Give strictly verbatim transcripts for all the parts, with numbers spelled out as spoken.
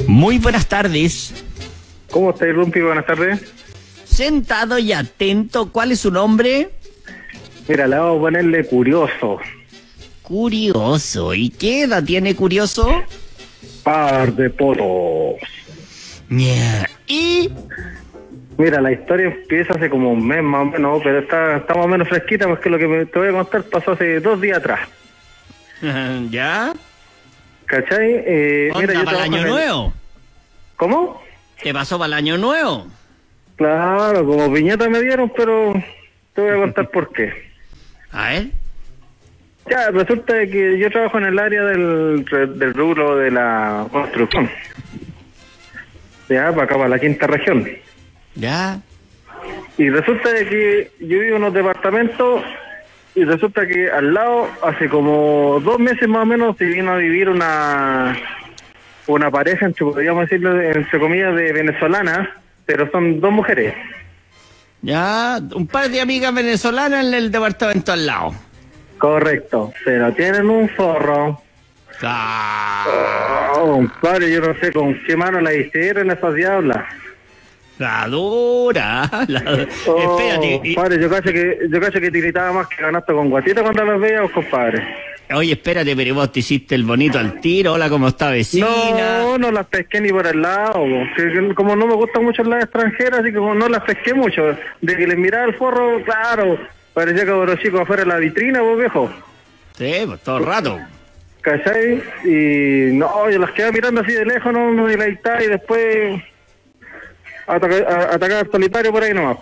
Muy buenas tardes. ¿Cómo estáis, Rumpi? Buenas tardes. Sentado y atento, ¿cuál es su nombre? Mira, le vamos a ponerle Curioso. Curioso. ¿Y qué edad tiene Curioso? Par de potos. Yeah. Y... Mira, la historia empieza hace como un mes más o menos, pero está, está más o menos fresquita porque lo que me, te voy a contar pasó hace dos días atrás. ¿Ya? ¿Cachai? Eh, mira, yo para el año el... nuevo. ¿Cómo? ¿Qué pasó para el año nuevo? Claro, como piñata me dieron, pero te voy a contar por qué. A ver. Ya, resulta de que yo trabajo en el área del, del rubro de la construcción. Ya, para acá, para la quinta región. Ya. Y resulta de que yo vivo en unos departamentos y resulta que al lado, hace como dos meses más o menos, se vino a vivir una una pareja, entre, podríamos decirlo, entre comillas, de venezolanas, pero son dos mujeres. Ya, un par de amigas venezolanas en el departamento al lado. Correcto, pero tienen un forro. Ah, Oh, compadre, yo no sé con qué mano la hicieron esas diablas. la dura. La... Oh, Espérate. y- compadre, yo cacho que, yo cacho que tiritaba más que ganaste con guatita cuando las veíamos, compadre. Oye, espérate, pero vos te hiciste el bonito al tiro. Hola, ¿cómo está, vecina? No, no las pesqué ni por el lado, po. Que- que como no me gustan mucho las extranjeras, así que como no las pesqué mucho. De que les miraba el forro, claro, parecía que los chicos afuera de la vitrina, vos viejo. Sí, pues todo el rato. ¿Cachai? Y no, yo las quedaba mirando así de lejos, no, no, y la y después atacar, a- atacar al solitario por ahí nomás.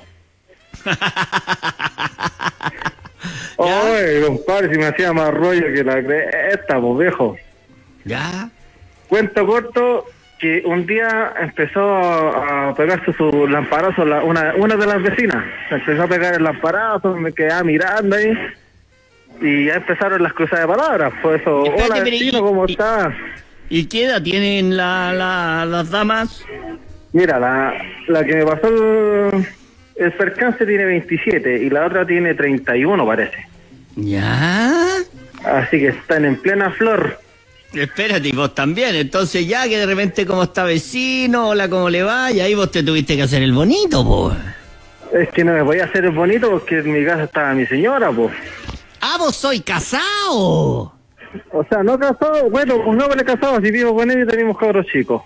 Oye, compadre, si me hacía más rollo que la cresta, pues viejo. ¿Ya? Cuento corto, que un día empezó a pegarse su lamparazo la, una, una de las vecinas. Se empezó a pegar el lamparazo, me quedaba mirando ahí. Y ya empezaron las cruzadas de palabras. Pues eso, Espérate, hola pero vecino, y- ¿cómo y- estás? ¿Y qué edad tienen la, la, las damas? Mira, la, la que me pasó el, el percance tiene veintisiete y la otra tiene treinta y uno, parece. ¿Ya? Así que están en plena flor. Espérate, y vos también. Entonces ya que de repente como está vecino, hola, ¿cómo le va? Y ahí vos te tuviste que hacer el bonito, pues. Es que no me voy a hacer el bonito porque en mi casa estaba mi señora, pues. ¡Ah, vos soy casado! O sea, no casado, bueno, pues no me he casado, si vivo con ella y tenemos cabros chicos.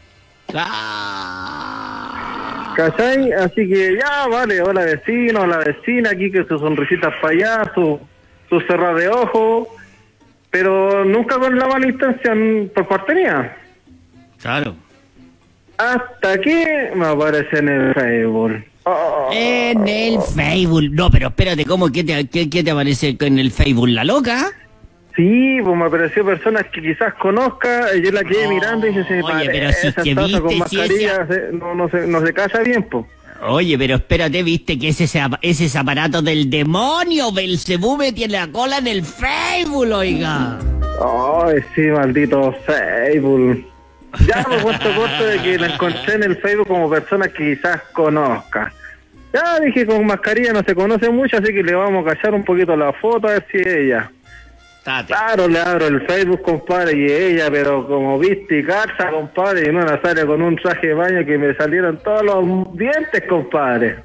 Ah. ¿Cachai? Así que ya, vale, hola vecino, hola vecina, aquí que sus sonrisitas para allá, su, su cerrada de ojos, pero nunca con la mala intención por parte mía. Claro. Hasta que me aparece en el Facebook. Oh. En el Facebook. No, pero espérate, ¿cómo? ¿Qué te, qué, qué te aparece en el Facebook? ¿La loca? Sí, pues me apareció personas que quizás conozca, y yo la quedé Oh, mirando y dije, se me oye, pero parece, si es que esa taza viste, con si mascarilla, esa- se- no, no, se, no se calla bien, pues. Oye, pero espérate, viste que ese, ese es aparato del demonio. Belcebú me tiene la cola en el Facebook, oiga. Ay, sí, maldito Facebook. Ya me cuento corto de que la encontré en el Facebook como persona que quizás conozca. Ya dije, con mascarilla no se conoce mucho, así que le vamos a callar un poquito la foto a ver si es ella. Tate. Claro, le abro el Facebook, compadre, y ella, pero como viste y calza, compadre, y en una sale con un traje de baño que me salieron todos los dientes, compadre.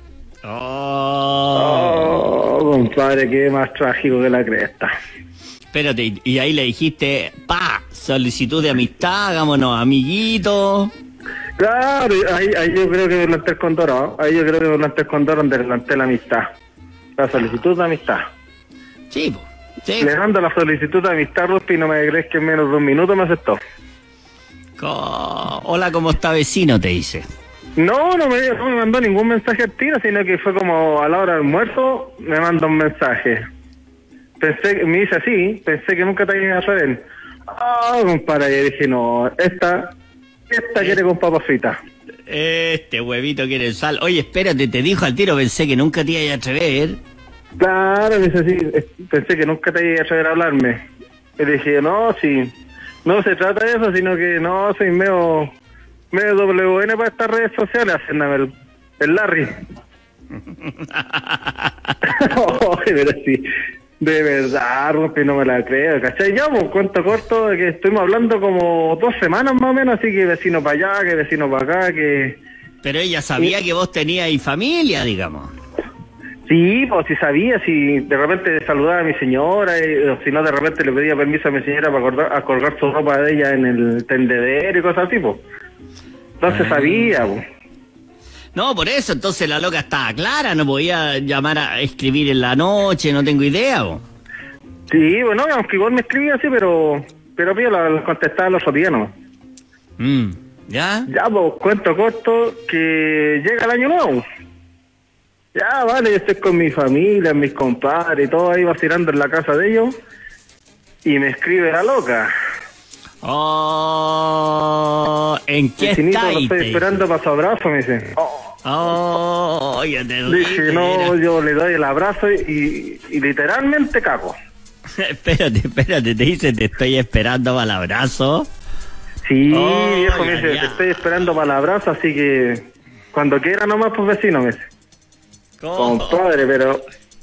Oh. Oh, compadre, qué más trágico que la cresta. Espérate, y- y ahí le dijiste, pa, solicitud de amistad, hagámonos amiguitos. Claro, ahí, ahí yo creo que me planté el condoro, ahí yo creo que me planté el condoro donde planté la amistad, la solicitud de amistad. Sí, po, sí. Le mando la solicitud de amistad, Ruspi, y no me crees que en menos de un minuto me aceptó. Co- Hola, ¿cómo está vecino? Te dice. No, no me, no me mandó ningún mensaje al tiro, sino que fue como a la hora del almuerzo, me manda un mensaje. Pensé, me dice así, pensé que nunca te iba a saber. Ah, compadre, y dije, no, esta, esta quiere con papas fritas. Este huevito quiere sal. Oye, espérate, te dijo al tiro, pensé que nunca te iba a atrever. Claro, me dice así, eh, pensé que nunca te iba a atrever a hablarme. Y le dije, no, sí, no se trata de eso, sino que no, soy medio, medio W N para estas redes sociales, haciéndome el, el Larry. Oye, pero sí, De verdad, Rumpi, no me la creo, ¿cachai? Ya, pues, cuento corto, de que estuvimos hablando como dos semanas más o menos, así que vecino para allá, que vecino para acá, que... Pero ella sabía y... que vos teníais familia, digamos. Sí, pues si sabía, si de repente saludaba a mi señora, y, o si no, de repente le pedía permiso a mi señora para colgar, a colgar su ropa de ella en el tendedero y cosas así, pues. Entonces ah. sabía, pues. No, por eso, entonces la loca estaba clara, no podía llamar a escribir en la noche, no tengo idea, ¿o? Sí, bueno, aunque igual me escribía así, pero pero yo la, la contestaba los otros días nomás. Mm, ¿ya? Ya, pues, cuento corto, que llega el año nuevo. Ya, vale, yo estoy con mi familia, mis compadres y todo ahí vacilando en la casa de ellos, y me escribe la loca. Oh, ¿en qué está? Lo estoy esperando para su abrazo, me dice. Oh, oh ya te dije, no, yo le doy el abrazo y, y literalmente cago. Espérate, espérate, te dice, te estoy esperando para el abrazo. Sí, oh, viejo, me dice, te estoy esperando para el abrazo, así que cuando quiera nomás, pues vecino, me dice. ¿Cómo? Compadre, pero...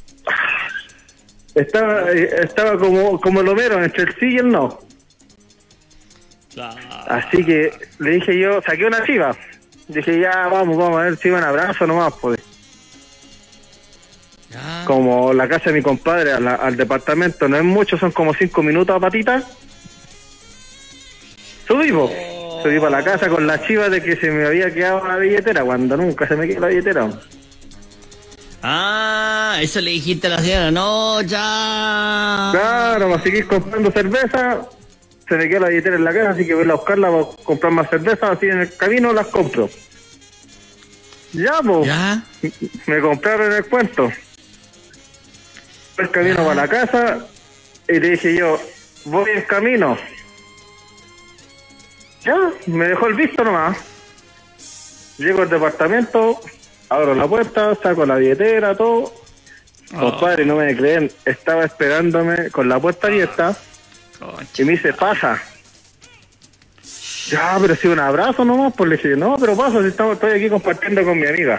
Estaba, estaba como, como el Homero, entre el sí y el no. Así que le dije yo, saqué una chiva. Dije, ya, vamos, vamos a ver si va un abrazo nomás, pues. Ya. Como la casa de mi compadre a la, al departamento no es mucho, son como cinco minutos a patita. Subimos. Oh. Subí para la casa con la chiva de que se me había quedado la billetera, cuando nunca se me quedó la billetera. Ah, eso le dijiste a la señora, no, ya. Claro, me seguís comprando cerveza. Se me quedó la billetera en la casa, así que voy a buscarla para comprar más cerveza, así en el camino las compro. Ya, pues, ¿Ya? Me compraron el cuento. El camino ¿Ya? para la casa, y le dije yo, voy en camino. Ya, me dejó el visto nomás. Llego al departamento, abro la puerta, saco la billetera, todo. Oh. Compadre, no me creen, estaba esperándome con la puerta abierta. Y me dice, pasa. Ya, pero si un abrazo nomás, pues le dije, no, pero pasa, si estamos, estoy aquí compartiendo con mi amiga.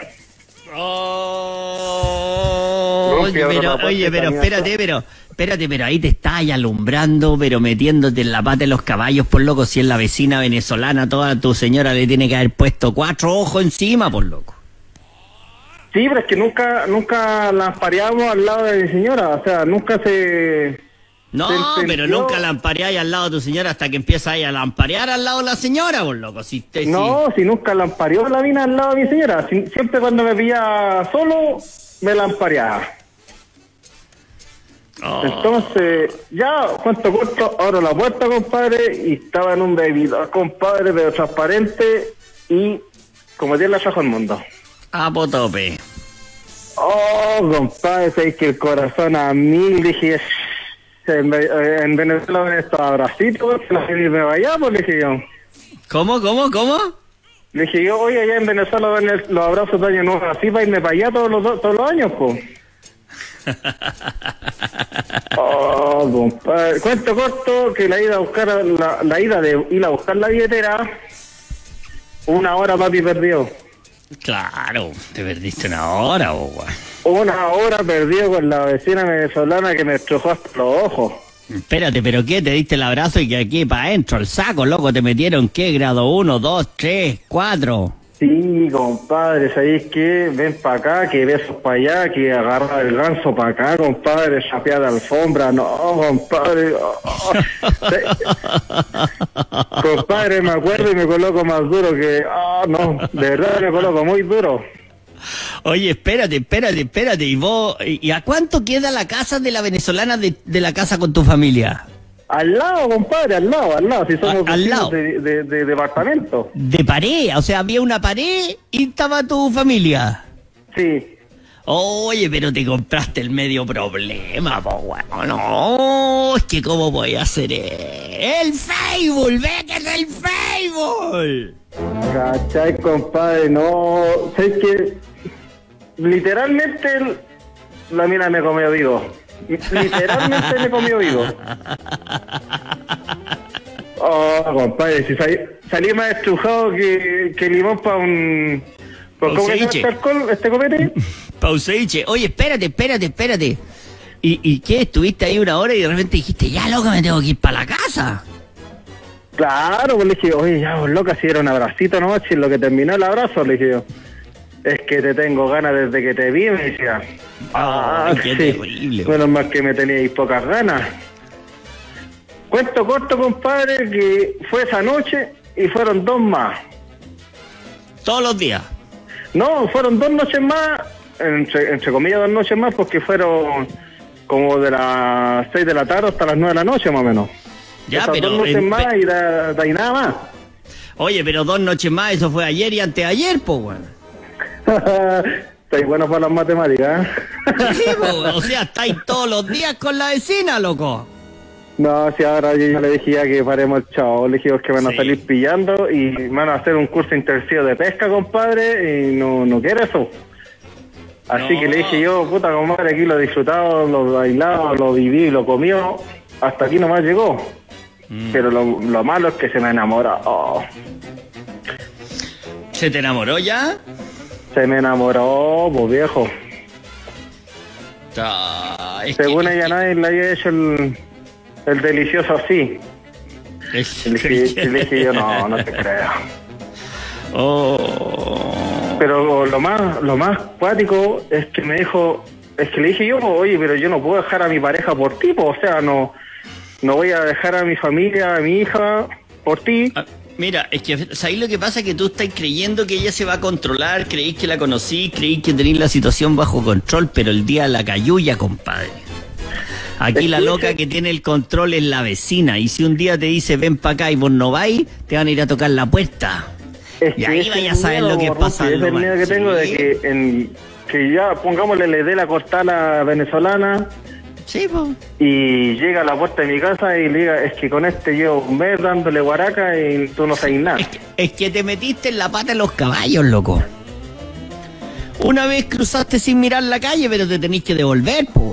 Oh, oye, pero, oye, pero espérate, pero, espérate, pero ahí te estás alumbrando, pero metiéndote en la pata de los caballos, por loco, si es la vecina venezolana, toda tu señora le tiene que haber puesto cuatro ojos encima, por loco. Sí, pero es que nunca, nunca las pareamos al lado de mi señora, o sea, nunca se... No, pero nunca lampareáis al lado de tu señora hasta que empieza ahí a lamparear al lado de la señora, por loco. Si te, no, si... si nunca lampareó la mina al lado de mi señora. Si, siempre cuando me pillaba solo, me lampareaba. Oh. Entonces, ya, cuánto corto, abro la puerta, compadre, y estaba en un bebidor, compadre, pero transparente, y como Dios la trajo al mundo. A potope. Oh, compadre, sabéis que el corazón a mil, dije... En, en Venezuela ven estos abracitos, que la gente me vaya, pues le dije yo. ¿Cómo, cómo, cómo? Le dije yo, oye, allá en Venezuela ven el, los abrazos de año nuevo, así para irme para allá todos los, todos los años, pues. Oh, compadre. Cuento corto que la ida a buscar, la, la ida de ir a buscar la billetera, una hora papi perdió. Claro, te perdiste una hora, oh, guay. Una hora perdido con la vecina venezolana que me estrujó hasta los ojos. Espérate, ¿pero qué? ¿Te diste el abrazo y que aquí para adentro, el saco, loco? ¿Te metieron qué? ¿Grado uno, dos, tres, cuatro? Sí, compadre, ¿sabéis qué? Ven para acá, que besos para allá, que agarra el ganso para acá, compadre, chapea de alfombra. No, compadre. Oh, oh. Compadre, me acuerdo y me coloco más duro que... Ah, oh, no, de verdad me coloco muy duro. Oye, espérate, espérate, espérate. ¿Y vos, y a cuánto queda la casa de la venezolana de, de la casa con tu familia? Al lado, compadre, al lado, al lado. Si somos a, al lado. De, de, de departamento. De pared, o sea, había una pared y estaba tu familia. Sí. Oye, pero te compraste el medio problema, po, bueno, no, es que cómo voy a hacer el Facebook, ve que es el Facebook. ¿Cachai, compadre? No, ¿sabes qué? Literalmente la mina me comió vivo. Literalmente me comió vivo. Oh, compadre, si salí, salí más estrujado que, que limón para un... ¿Cómo se llama este alcohol, este copete? Pauseiche. Oye, espérate, espérate, espérate. ¿Y, ¿Y qué? ¿Estuviste ahí una hora y de repente dijiste, ya loco, me tengo que ir para la casa? Claro, pues le dije, oye, ya vos loca, si era un abracito anoche, en lo que terminó el abrazo, le dije yo, es que te tengo ganas desde que te vi, me decía. Ah, qué sí. terrible. Menos mal que me teníais pocas ganas. Cuento corto, compadre, que fue esa noche y fueron dos más. ¿Todos los días? No, fueron dos noches más, entre, entre comillas dos noches más, porque fueron como de las seis de la tarde hasta las nueve de la noche, más o menos. Ya, Esas pero... dos noches en, más y de, de ahí nada más. Oye, pero dos noches más, eso fue ayer y anteayer, po, weón. Estáis bueno para las matemáticas, ¿eh? Sí, po, o sea, estáis todos los días con la vecina, loco. No, si ahora yo ya le dije ya que paremos el chavo, le dije que van a Sí. salir pillando y van a hacer un curso intensivo de pesca, compadre, y no, no quiere eso. Así No. que le dije yo, puta compadre, aquí lo he disfrutado, lo bailado, lo viví, lo comió, hasta aquí nomás llegó. Mm. Pero lo, lo malo es que se me enamoró. Oh. ¿Se te enamoró ya? Se me enamoró, pues viejo. Ah, es Según que, ella es nadie le había hecho el, el delicioso así. que, es Y le dije, y le dije yo, no, no te creo. Oh. Pero lo más lo más cuático es que me dijo, es que le dije yo, oye, pero yo no puedo dejar a mi pareja por ti, po, o sea, no no voy a dejar a mi familia, a mi hija, por ti. Ah, mira, es que ¿sabéis lo que pasa? Que tú estás creyendo que ella se va a controlar, creéis que la conocí, creéis que tenéis la situación bajo control, pero el día la cayuya, compadre. Aquí la loca que tiene el control es la vecina, y si un día te dice ven para acá y vos no vais, te van a ir a tocar la puerta. Es y ahí vaya a saber miedo, lo que pasa. Es el miedo que tengo de que, en, que ya, pongámosle, le dé la cortada a la venezolana. Sí, pues. Y llega a la puerta de mi casa y le diga, es que con este llevo un mes dándole guaraca y tú no sabes nada. Es que, es que te metiste en la pata de los caballos, loco. Una vez cruzaste sin mirar la calle, pero te tenés que devolver, pues.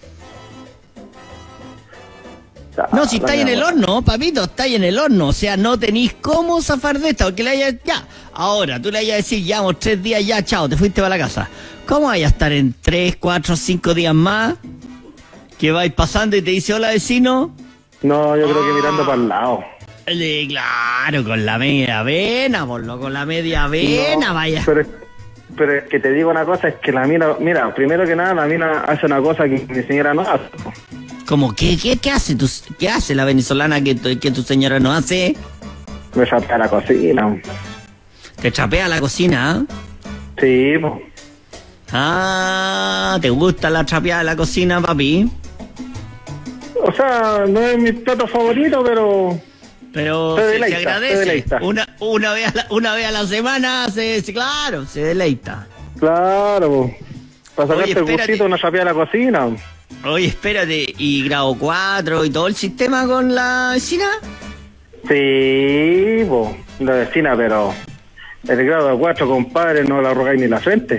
No, si estáis en el horno, papito, estáis en el horno. O sea, no tenéis cómo zafar de esta, porque le haya, ya, ahora, tú le vayas a decir, llevamos tres días ya, chao, te fuiste para la casa. ¿Cómo vayas a estar en tres, cuatro, cinco días más? Que vais pasando y te dice, hola, vecino. No, yo creo ah. que mirando para el lado. Eh, claro, con la media avena, por lo con la media avena, no, vaya. Pero, pero es que te digo una cosa, es que la mina, mira, primero que nada, la mina hace una cosa que mi señora no hace. ¿Cómo qué, qué, qué hace tu, qué hace la venezolana que, tu- que tu señora no hace? Me salta la cocina. Te chapea la cocina, ¿eh? Sí, pues. Ah, ¿te gusta la chapeada de la cocina, papi? O sea, no es mi plato favorito, pero... Pero Se se, deleita, se se agradece. deleita. Una, una, vez a la, una vez a la semana, se, se- claro, se deleita. Claro, para Oye, sacarte el espérate. gustito una chapea a la cocina. Oye, espérate, ¿y grado cuatro y todo el sistema con la vecina? Sí, pues, la vecina, pero... El grado de cuatro, compadre, no la arrogáis ni la frente.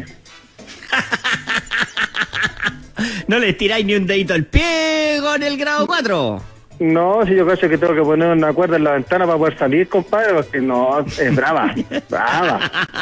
¿No le tiráis ni un dedito al pie con el grado cuatro? No, si yo creo que tengo que poner una cuerda en la ventana para poder salir, compadre, porque no, es brava, brava.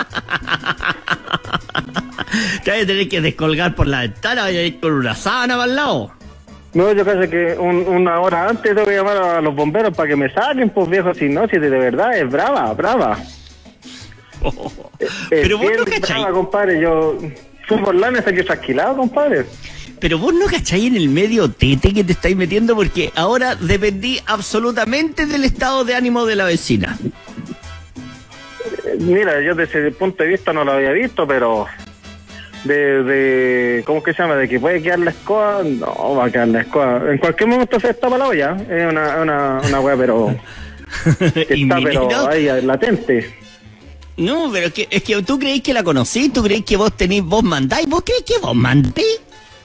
Te vas a tener que descolgar por la ventana, vaya a ir con una sábana para el lado. No, yo creo que un, una hora antes tengo que llamar a los bomberos para que me saquen, pues viejo, si no, si de verdad es brava, brava. Oh. Es Pero vos bien no cacháis. brava, compadre, yo fui por lana hasta que tranquilado, compadre. Pero vos no cacháis en el medio tete que te estáis metiendo, porque ahora dependí absolutamente del estado de ánimo de la vecina. Eh, Mira, yo desde ese punto de vista no lo había visto, pero de, de ¿cómo que se llama? De que puede quedar la escoba, no va a quedar la escoba. En cualquier momento se está para la olla, es una, una, una wea, pero que Y está mi- pero no, ahí latente. no, pero es que, es que tú creéis que la conocí, tú creéis que vos tenés, vos mandáis, vos creéis que vos mandáis.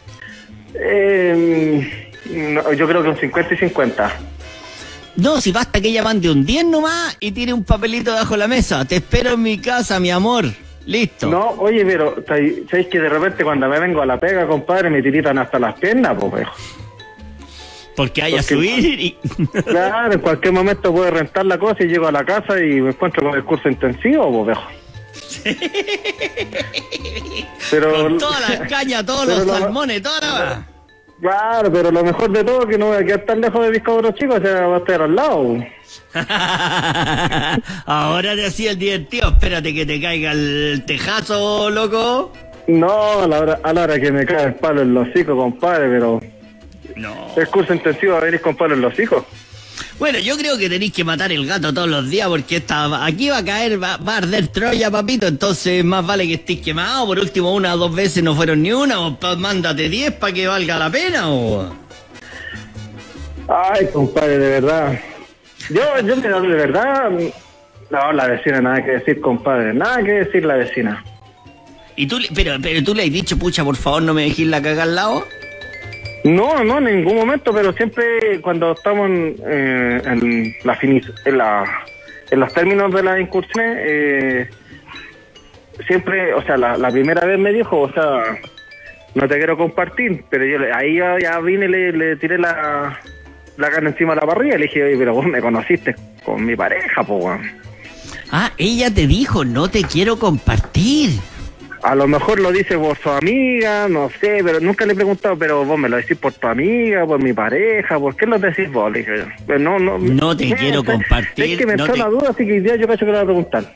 Eh, no, yo creo que un cincuenta y cincuenta. No, si basta que ella mande un diez nomás y tire un papelito bajo la mesa. Te espero en mi casa, mi amor. Listo. No, oye, pero ¿sabéis que de repente cuando me vengo a la pega, compadre, me tiritan hasta las piernas, pues, viejo? Porque haya Porque- subir y... Claro, en cualquier momento puedo rentar la cosa y llego a la casa y me encuentro con el curso intensivo, pues, viejo. Pero, con todas las cañas, todos pero los lo- salmones, toda la... Claro, pero lo mejor de todo es que no voy a quedar tan lejos de mis cabros chicos, o sea, va a estar al lado. Ahora te hacía el divertido, espérate que te caiga el tejazo, loco. No, a la hora, a la hora que me cae el palo en los hijos, compadre, pero... No. El curso intensivo va a venir con palo en los hijos. Bueno, yo creo que tenéis que matar el gato todos los días porque esta, aquí va a caer, va, va a arder Troya, papito, entonces más vale que estés quemado. Por último, una o dos veces no fueron ni una, o pa, mándate diez para que valga la pena, o... Ay, compadre, de verdad. Yo, yo me de verdad... No, la vecina, nada que decir, compadre, nada que decir la vecina. ¿Y tú, pero, pero tú le has dicho, pucha, por favor, no me dejes la caga al lado? No, no, en ningún momento, pero siempre cuando estamos en, eh, en, la finis, en, la, en los términos de las incursiones, eh, siempre, o sea, la, la primera vez me dijo, o sea, no te quiero compartir, pero yo le, ahí ya, ya vine y le, le tiré la, la carne encima de la parrilla y le dije, oye, pero vos me conociste con mi pareja, po, weón. Ah, ella te dijo, no te quiero compartir. A lo mejor lo dice por su amiga, no sé, pero nunca le he preguntado, pero vos me lo decís por tu amiga, por mi pareja, ¿por qué lo decís vos? Le dije yo. Pero no, no, no te eh, quiero o sea, compartir. Es que me no entró te... la duda, así que hoy día yo cacho que le voy a preguntar.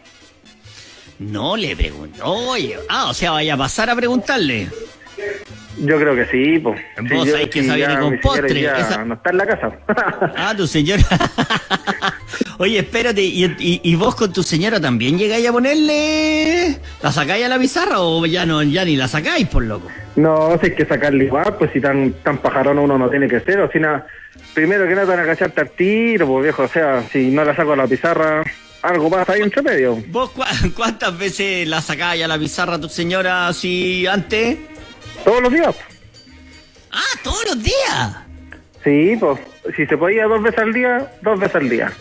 No le preguntó, oye, ah, o sea, vaya a pasar a preguntarle. Yo creo que sí, pues. Vos sí, sabés que esa viene con postre. Ya esa... no está en la casa. Ah, tu señora. Oye, espérate, ¿y, y, ¿y vos con tu señora también llegáis a ponerle? ¿La sacáis a la pizarra o ya no, ya ni la sacáis, por loco? No, si hay que sacarle igual, pues si tan tan pajarón uno no tiene que ser, o si nada, primero que nada van a cacharte al tiro, pues viejo, o sea, si no la saco a la pizarra, algo pasa ahí entre medio. ¿Vos cu cuántas veces la sacáis a la pizarra a tu señora así antes? Todos los días. Ah, todos los días. Sí, pues, si se podía dos veces al día, dos veces al día.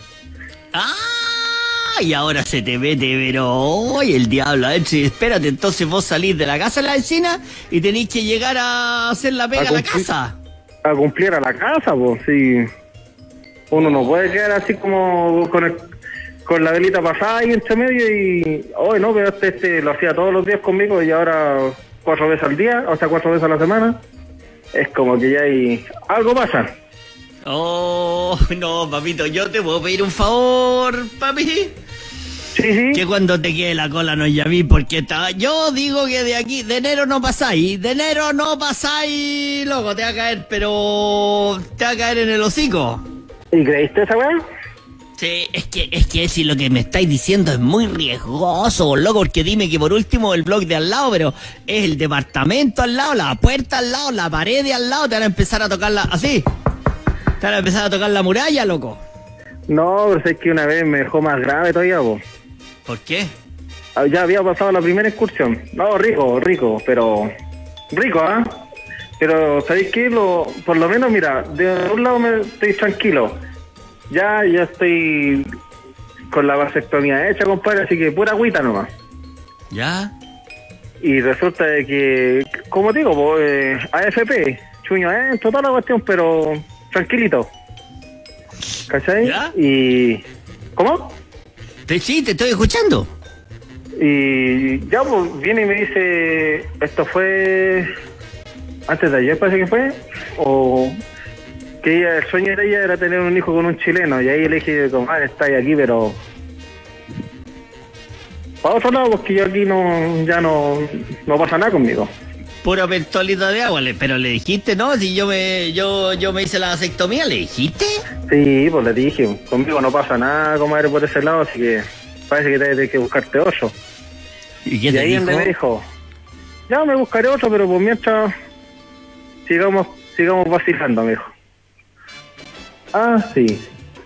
Ah, y ahora se te mete, pero hoy el diablo adentro. Y espérate, entonces vos salís de la casa de la vecina y tenéis que llegar a hacer la pega a, a la casa. A cumplir a la casa, pues, sí. Uno no puede quedar así como con el, con la velita pasada ahí entre medio y... Hoy no, pero este, este lo hacía todos los días conmigo y ahora cuatro veces al día, o sea, cuatro veces a la semana. Es como que ya hay... Algo pasa. Oh, no, papito, yo te puedo pedir un favor, papi. Sí, sí. Que cuando te quede la cola no llames porque está... Yo digo que de aquí, de enero no pasáis, de enero no pasáis, loco, te va a caer, pero... te va a caer en el hocico. ¿Y creíste esa weá? Sí, es que, es que si lo que me estáis diciendo es muy riesgoso, loco, porque dime que por último el blog de al lado, pero es el departamento al lado, la puerta al lado, la pared de al lado, te van a empezar a tocar la... así... te van a empezar a tocar la muralla, loco. No, pero es que una vez me dejó más grave todavía, vos. ¿Por qué? Ya había pasado la primera excursión. No, rico, rico, pero... Rico, ¿ah? ¿eh? Pero, ¿sabéis qué? Lo, por lo menos, mira, de un lado me estoy tranquilo. Ya, ya estoy con la vasectomía hecha, compadre, así que pura agüita nomás. ¿Ya? Y resulta de que, como digo, pues, eh, A F P, chuño adentro, toda la cuestión, pero tranquilito. ¿Cachai? ¿Ya? Y... ¿Cómo? Te, sí, te estoy escuchando. Y ya, pues, viene y me dice, esto fue antes de ayer, parece que fue, o que ella, el sueño de ella era tener un hijo con un chileno, y ahí le dije, comadre, estáis aquí, pero para otro lado, porque yo aquí no, ya no, no pasa nada conmigo. Pura pentolita de agua, le, pero le dijiste, ¿no? Si yo me, yo, yo me hice la vasectomía, ¿le dijiste? Sí, pues le dije, conmigo no pasa nada, comadre, por ese lado, así que parece que tienes que buscarte otro. ¿Y qué y te ahí dijo? donde me dijo, ya me buscaré otro, pero por mientras sigamos, sigamos vacilando, me dijo. Ah, sí.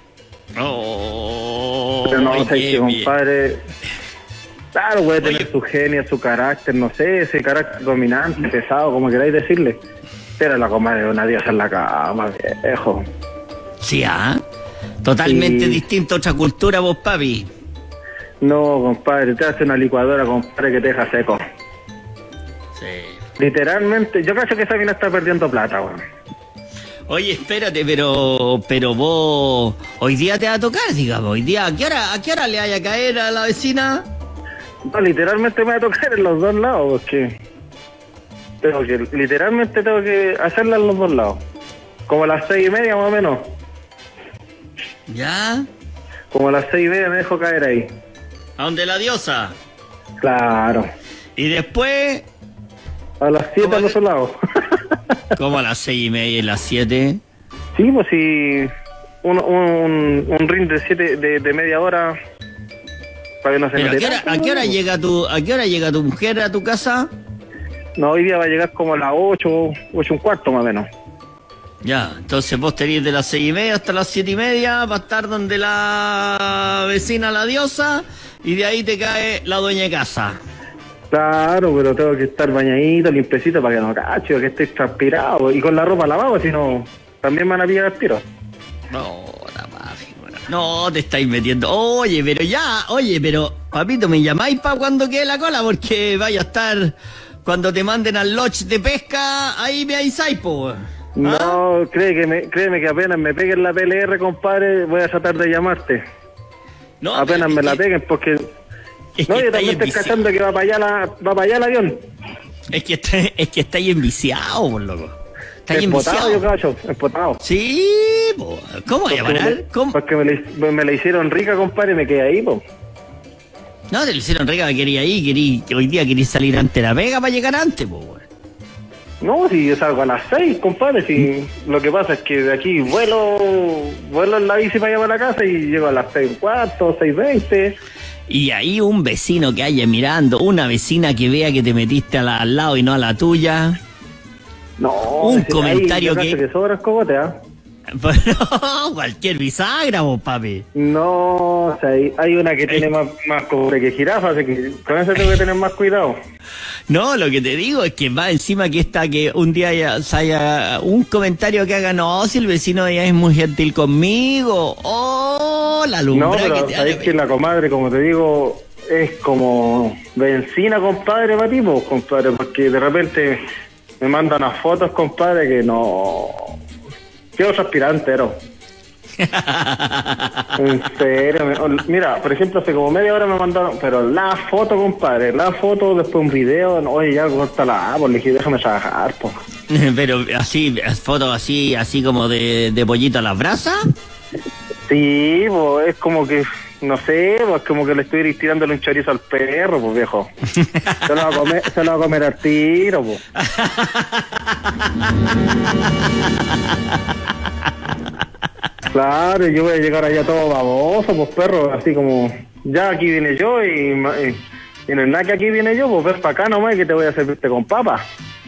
Oh, pero no, sé qué que bien. compadre, claro, puede tener Oye. su genio, su carácter, no sé, ese carácter dominante, pesado, como queráis decirle. Pero la comadre de una diosa en la cama, viejo. Sí, ¿ah? Totalmente Sí. distinto a otra cultura, vos, papi. No, compadre, te hace una licuadora, compadre, que te deja seco. Sí. Literalmente, yo creo que esa mina está perdiendo plata, weón. Oye, espérate, pero pero vos hoy día te va a tocar, digamos, hoy día, ¿a qué hora, a qué hora le vaya a caer a la vecina? No, literalmente me va a tocar en los dos lados, porque Tengo que, literalmente tengo que hacerla en los dos lados. Como a las seis y media más o menos. ¿Ya? Como a las seis y media me dejo caer ahí. ¿A donde la diosa? Claro. Y después... A las siete al otro lado. ¿Cómo a las seis y media y las siete? Sí, pues si... Un, un, un ring de siete, de, de media hora... Para que no se Pero, me ¿a qué hora, a qué hora llega tu, ¿a qué hora llega tu mujer a tu casa? No, hoy día va a llegar como a las ocho, ocho un cuarto más o menos. Ya, entonces vos tenés de las seis y media hasta las siete y media para estar donde la vecina, la diosa, y de ahí te cae la dueña de casa. Claro, pero tengo que estar bañadito, limpiecito para que no cacho, que esté transpirado. Y con la ropa lavada, si no, también me van a pillar el tiro. No, la papi, bueno. No, te estáis metiendo. Oye, pero ya, oye, pero, papito, ¿me llamáis para cuando quede la cola? Porque vaya a estar... Cuando te manden al lodge de pesca, ahí me avisáis, po. ¿Ah? No, cree que me, créeme que apenas me peguen la P L R, compadre, voy a tratar de llamarte. No, apenas me la que, peguen, porque... Es no, que yo también estoy cachando que va para allá la, va para allá el avión. Es que está, es que estáis enviciado, por loco. Estáis empotado, enviciado. yo cacho, empotado. Sí, po. ¿Cómo voy a parar? ¿Cómo? Porque me la, me la hicieron rica, compadre, y me quedé ahí, po. No, te lo hicieron rica, quería ir, querí, que hoy día querís salir antes de la pega para llegar antes, po. No, si yo salgo a las seis, compadre, si lo que pasa es que de aquí vuelo, vuelo en la bici para allá para la casa y llego a las seis y cuarto, seis veinte. Y ahí un vecino que haya mirando, una vecina que vea que te metiste a la, al lado y no a la tuya. No, un comentario ahí, que... que sobra cogote, ¿ah? Pues no, cualquier bisagra, vos, papi. No, o sea, hay, hay una que tiene más, más cobre que jirafa, así que con eso tengo que tener más cuidado. No, lo que te digo es que va encima que está que un día haya, haya un comentario que haga, no, si el vecino ya es muy gentil conmigo. Oh, la lumbre. No, pero que te sabes que la comadre, como te digo, es como benzina, compadre, para ti, pues, compadre, porque de repente me mandan unas fotos, compadre, que no... Quedo transpirante, ¿no? En serio, me... mira, por ejemplo, hace como media hora me mandaron, pero la foto, compadre, la foto, después un video, no, oye, ya, córtala, pues le dije, déjame trabajar, pues. Pero así, fotos así, así como de, de pollito a las brasas. Sí, pues, es como que, no sé, pues como que le estoy tirándole un chorizo al perro, pues, viejo. Se lo va a comer, se lo va a comer al tiro, pues. Claro, yo voy a llegar allá todo baboso, pues, perro, así como, ya aquí vine yo y, y, y no es nada que aquí viene yo, pues, ves para acá nomás y que te voy a servirte con papa.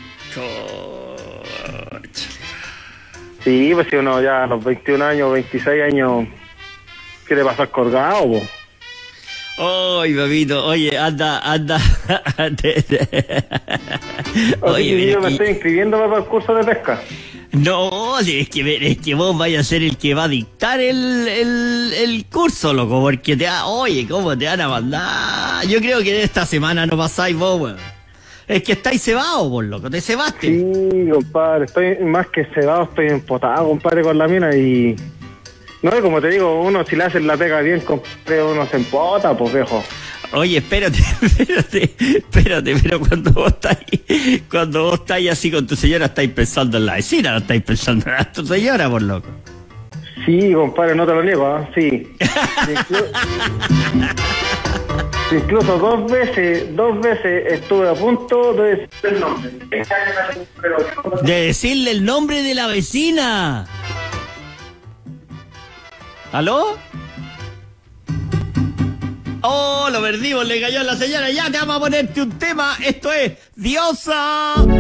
Sí, pues si uno ya a los veintiún años, veintiséis años quiere pasar colgado, pues. Ay, papito, oye, anda, anda. Oye, oye, yo me estoy inscribiendo para el curso de pesca. No, si es que, es que vos vayas a ser el que va a dictar el, el, el curso, loco, porque te va, oye, ¿cómo te van a mandar? Yo creo que esta semana no pasáis vos, weón. Es que estáis cebados, vos, loco, te cebaste. Sí, compadre, estoy más que cebado, estoy empotado, compadre, con la mina y... No, como te digo, uno si le hacen la pega bien, compadre, uno se empota, pues, viejo. Oye, espérate, espérate, espérate, pero cuando vos estáis, cuando vos estáis así con tu señora, estáis pensando en la vecina, no estáis pensando en tu señora, por loco. Sí, compadre, no te lo niego, ¿eh? Sí. Inclu Incluso dos veces, dos veces estuve a punto de decirle el nombre. De decirle el nombre de la vecina. ¿Aló? Oh, lo perdimos, le cayó a la señora. Ya te vamos a ponerte un tema. Esto es Diosa.